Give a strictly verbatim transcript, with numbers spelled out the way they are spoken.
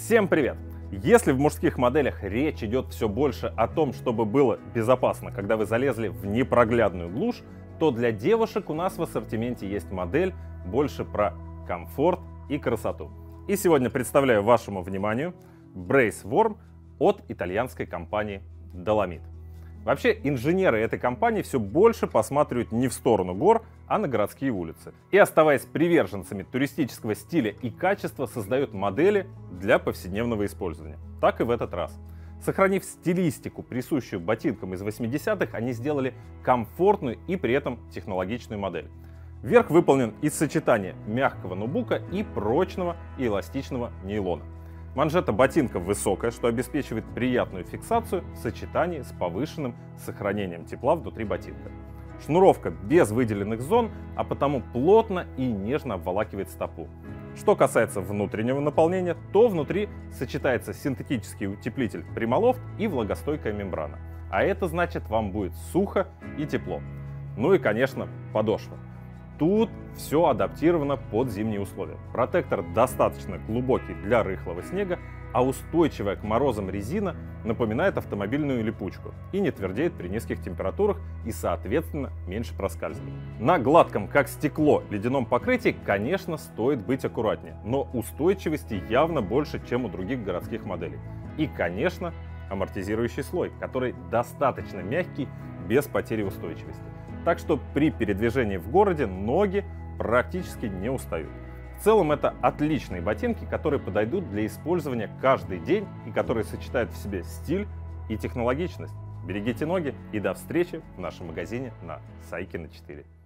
Всем привет! Если в мужских моделях речь идет все больше о том, чтобы было безопасно, когда вы залезли в непроглядную глушь, то для девушек у нас в ассортименте есть модель больше про комфорт и красоту. И сегодня представляю вашему вниманию Brace Worm от итальянской компании Dolomite. Вообще, инженеры этой компании все больше посматривают не в сторону гор, а на городские улицы. И, оставаясь приверженцами туристического стиля и качества, создают модели для повседневного использования. Так и в этот раз. Сохранив стилистику, присущую ботинкам из восьмидесятых, они сделали комфортную и при этом технологичную модель. Верх выполнен из сочетания мягкого нубука и прочного и эластичного нейлона. Манжета ботинка высокая, что обеспечивает приятную фиксацию в сочетании с повышенным сохранением тепла внутри ботинка. Шнуровка без выделенных зон, а потому плотно и нежно обволакивает стопу. Что касается внутреннего наполнения, то внутри сочетается синтетический утеплитель Primaloft и влагостойкая мембрана. А это значит, вам будет сухо и тепло. Ну и, конечно, подошва. Тут все адаптировано под зимние условия. Протектор достаточно глубокий для рыхлого снега, а устойчивая к морозам резина напоминает автомобильную липучку и не твердеет при низких температурах и, соответственно, меньше проскальзывает. На гладком, как стекло, ледяном покрытии, конечно, стоит быть аккуратнее, но устойчивости явно больше, чем у других городских моделей. И, конечно, амортизирующий слой, который достаточно мягкий, без потери устойчивости. Так что при передвижении в городе ноги практически не устают. В целом это отличные ботинки, которые подойдут для использования каждый день и которые сочетают в себе стиль и технологичность. Берегите ноги и до встречи в нашем магазине на Сайкина четыре.